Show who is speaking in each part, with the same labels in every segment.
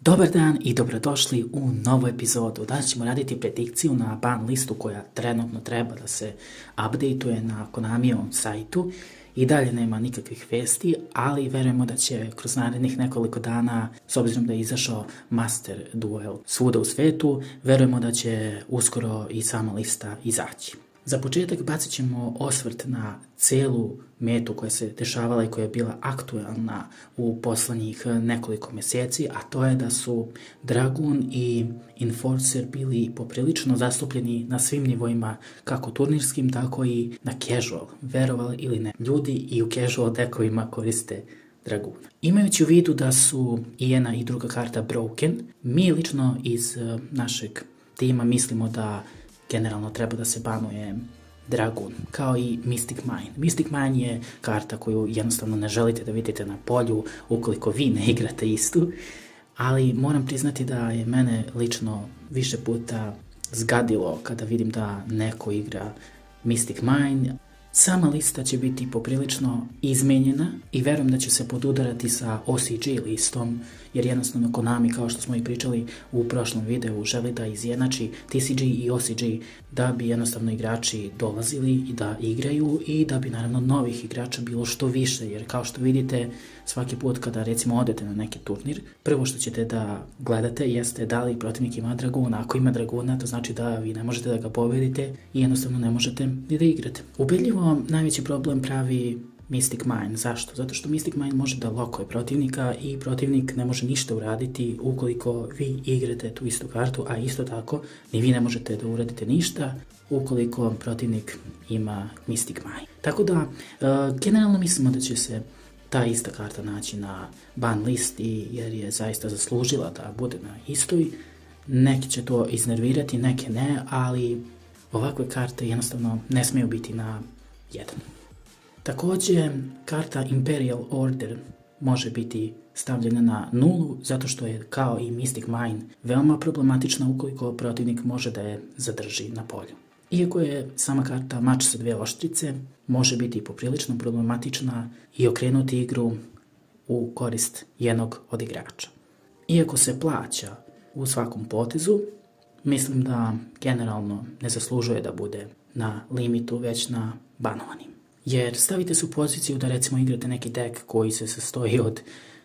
Speaker 1: Dobar dan i dobrodošli u novu epizodu. Danas ćemo raditi predikciju na ban listu koja trenutno treba da se updateuje na Konamijevom sajtu. I dalje nema nikakvih vesti, ali verujemo da će kroz narednih nekoliko dana, s obzirom da je izašao Master Duel svuda u svetu, verujemo da će uskoro i sama lista izaći. Za početak bacit ćemo osvrt na celu metu koja se dešavala i koja je bila aktuelna u poslednjih nekoliko meseci, a to je da su Dragoon i Enforcer bili poprilično zastupljeni na svim nivoima, kako turnirskim, tako i na casual, verovali ili ne. Ljudi i u casual dekovima koriste Dragoon. Imajući u vidu da su i jedna i druga karta broken, mi lično iz našeg tima mislimo da generalno treba da se banuje Dragoon, kao i Mystic Mine. Mystic Mine je karta koju jednostavno ne želite da vidite na polju ukoliko vi ne igrate istu, ali moram priznati da je mene lično više puta zgadilo kada vidim da neko igra Mystic Mine. Sama lista će biti poprilično izmenjena i verujem da će se podudarati sa OCG listom, jer jednostavno Konami, kao što smo i pričali u prošlom videu, želi da izjednači TCG i OCG da bi jednostavno igrači dolazili i da igraju i da bi naravno novih igrača bilo što više, jer kao što vidite svaki put kada recimo odete na neki turnir, prvo što ćete da gledate jeste da li protivnik ima Dragoona. Ako ima Dragoona, to znači da vi ne možete da ga pobedite i jednostavno ne možete ni da igrate. Ubedljivo najveći problem pravi Mystic Mine. Zašto? Zato što Mystic Mine može da lokuje protivnika i protivnik ne može ništa uraditi ukoliko vi igrate tu istu kartu, a isto tako ni vi ne možete da uradite ništa ukoliko protivnik ima Mystic Mine. Tako da, generalno mislimo da će se ta ista karta naći na ban listi jer je zaista zaslužila da bude na istoj. Neki će to iznervirati, neke ne, ali ovakve karte jednostavno ne smiju biti na jedan. Takođe, karta Imperial Order može biti stavljena na nulu zato što je, kao i Mystic Mine, veoma problematična ukoliko protivnik može da je zadrži na polju. Iako je sama karta mač sa dve oštrice, može biti poprilično problematična i okrenuti igru u korist jednog od igrača. Iako se plaća u svakom potezu, mislim da generalno ne zaslužuje da bude na limitu, već na banovanim. Jer stavite se u poziciju da recimo igrate neki dek koji se sastoji od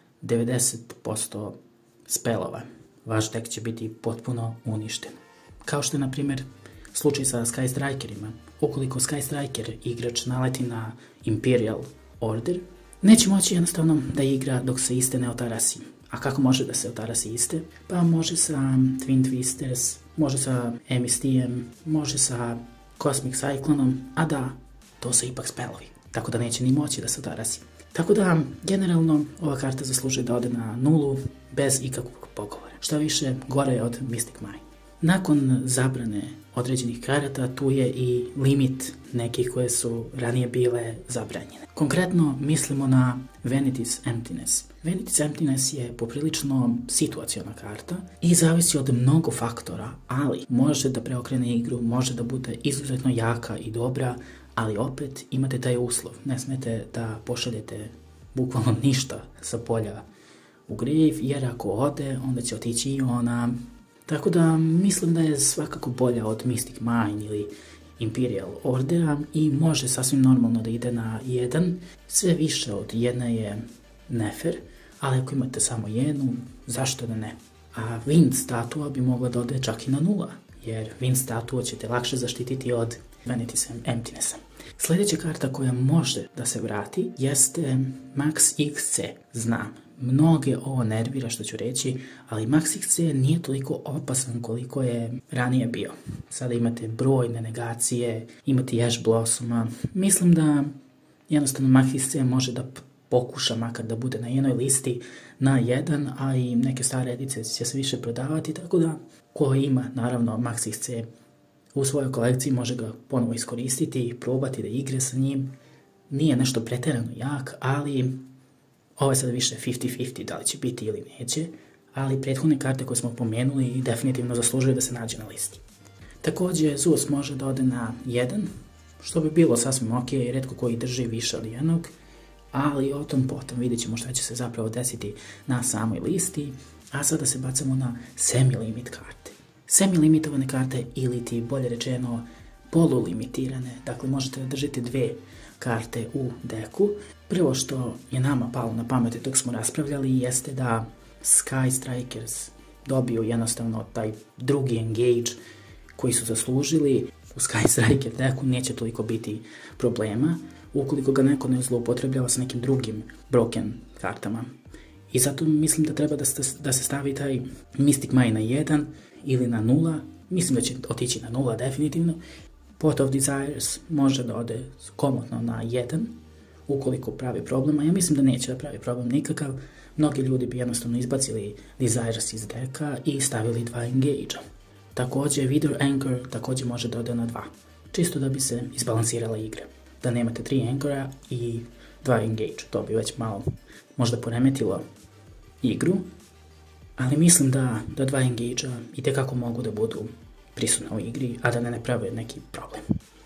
Speaker 1: 90% spelova. Vaš dek će biti potpuno uništen. Kao što je, na primjer, slučaj sa Sky Strikerima. Ukoliko Sky Striker igrač naleti na Imperial Order, neće moći jednostavno da igra dok se iste ne otarasi. A kako može da se otarasi iste? Pa može sa Twin Twisters, može sa MST-em, može sa Cosmic Cyclonom, a da, to su ipak spelovi, tako da neće ni moći da se otarasi. Tako da, generalno, ova karta zaslužuje da ode na nulu bez ikakvog pogovora. Šta više, gore je od Mystic Mine. Nakon zabrane određenih karata, tu je i limit nekih koje su ranije bile zabranjene. Konkretno mislimo na Vanity's Emptiness. Vanity's Emptiness je poprilično situaciona karta i zavisi od mnogo faktora, ali može da preokrene igru, može da bude izuzetno jaka i dobra, ali opet imate taj uslov. Ne smete da pošaljete bukvalno ništa sa polja u grave, jer ako ode, onda će otići i ona. Tako da mislim da je svakako bolja od Mystic Mine ili Imperial Ordera i može sasvim normalno da ide na jedan. Sve više od jedne je nefer, ali ako imate samo jednu, zašto da ne? A Wind statua bi mogla da ode čak i na nula, jer Wind statua ćete lakše zaštititi od Vanity's Emptinessa. Sljedeća karta koja može da se vrati jeste Max XC. Znam, mnoge ovo nervira što ću reći, ali Max XC nije toliko opasan koliko je ranije bio. Sada imate brojne negacije, imate Ash Blossoma. Mislim da jednostavno Max XC može da pokuša makar da bude na jednoj listi na jedan, a i neke stare edice će se više prodavati, tako da ko ima naravno Max XC u svojoj kolekciji može ga ponovo iskoristiti i probati da igre sa njim. Nije nešto pretjerano jak, ali ovo je sada više 50-50 da li će biti ili neće, ali prethodne karte koje smo pomenuli definitivno zaslužuju da se nađe na listi. Također Zeus može da ode na 1, što bi bilo sasvim ok, retko koji drži više od jednog, ali o tom potom vidjet ćemo šta će se zapravo desiti na samoj listi. A sada se bacamo na semi-limit karte. Semi-limitovane karte ili ti bolje rečeno polulimitirane, dakle možete držati 2 karte u deku. Prvo što je nama palo na pamet dok smo raspravljali jeste da Sky Strikers dobiju jednostavno taj drugi engage koji su zaslužili. U Sky Striker deku neće toliko biti problema ukoliko ga neko ne zloupotrebljava sa nekim drugim broken kartama. I zato mislim da treba da se stavi taj Mystic Mine na 1 ili na 0. Mislim da će otići na 0 definitivno. Pot of Desires može da ode komotno na 1 ukoliko pravi problem, a ja mislim da neće da pravi problem nikakav. Mnogi ljudi bi jednostavno izbacili Desires iz deka i stavili 2 engage-a. Također Wither Anchor također može da ode na 2, čisto da bi se izbalansirala igra. Da nemate 3 Anchora i 2 engage, to bi već malo možda poremetilo igru, ali mislim da 2 engage-a itekako mogu da budu prisutna u igri, a da ne prave neki problem.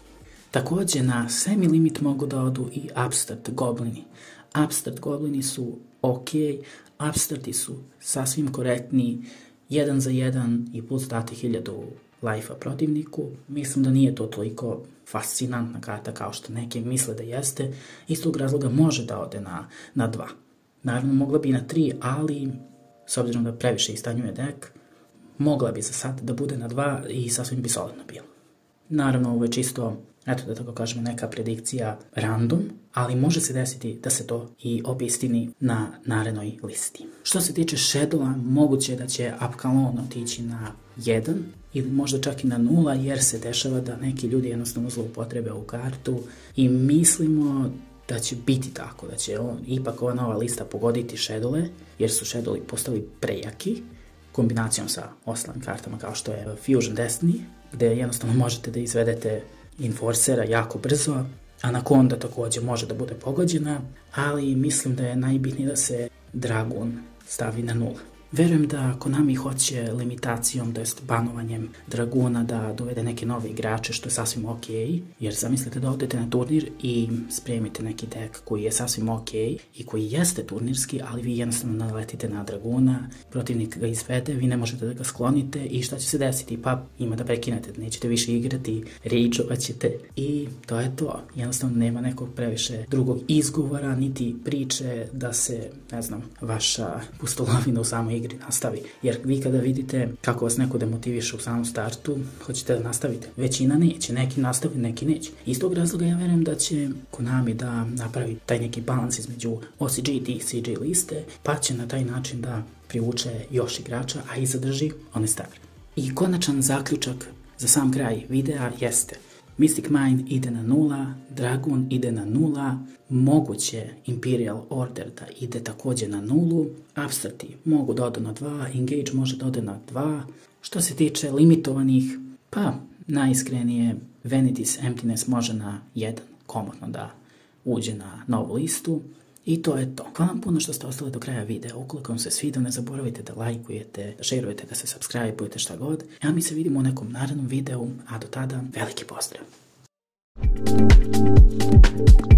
Speaker 1: Također na semi-limit mogu da odu i Upstart Goblini. Upstart Goblini su ok, Upstarti su sasvim korektni, 1 za 1 i plus dati 1000 life-a protivniku. Mislim da nije to toliko fascinantna karta kao što neki misle da jeste. Iz tog razloga može da ode na 2. Naravno mogla bi na 3, ali s obzirom da previše istanjuje dek, mogla bi za sad da bude na 2 i sasvim bi solidno bilo. Naravno ovo je čisto, eto da tako kažemo, neka predikcija random, ali može se desiti da se to i obistini na narednoj listi. Što se tiče Shadowa, moguće da će Apkalon otići na 1 ili možda čak i na 0, jer se dešava da neki ljudi jednostavno zloupotrebe ovu kartu i mislimo da će biti tako, da će ipak ova nova lista pogoditi Shadowe, jer su Shadowi postali prejaki, kombinacijom sa ostalim kartama kao što je Fusion Destiny, gde jednostavno možete da izvedete Enforcera jako brzo, Anaconda također može da bude pogođena, ali mislim da je najbitnije da se Dragoon stavi na 0. Verujem da Konami hoće limitacijom, to jest banovanjem Dragoona da dovede neke nove igrače, što je sasvim ok, jer zamislite da odete na turnir i spremite neki dek koji je sasvim ok i koji jeste turnirski, ali vi jednostavno naletite na Dragoona, protivnik ga izvede, vi ne možete da ga sklonite i šta će se desiti? Pa ima da prekinete, da nećete više igrati, rageovat ćete i to je to. Jednostavno nema nekog previše drugog izgovora, niti priče da se, ne znam, vaša pustolovina u samoj igri nastavi. Jer vi kada vidite kako vas neko demotiviše u samom startu, hoćete da nastavite. Većina neće, neki nastavi, neki neće. Iz tog razloga ja verujem da će Konami da napravi taj neki balans između OCG i TCG liste, pa će na taj način da privuče još igrača, a i zadrži one stare. I konačan zaključak za sam kraj videa jeste: Mystic Mine ide na 0, Dragoon ide na 0, moguće Imperial Order da ide također na 0, Upstarti mogu da odu na 2, Engage može da ode na 2. Što se tiče limitovanih, pa najiskrenije Vanity's Emptiness može na 1, komotno da uđe na novu listu. I to je to. Hvala vam puno što ste ostali do kraja videa. Ukoliko vam se svidio, ne zaboravite da lajkujete, da šerujete, da se subscribe-ujete, šta god. A mi se vidimo u nekom narednom videu, a do tada veliki pozdrav!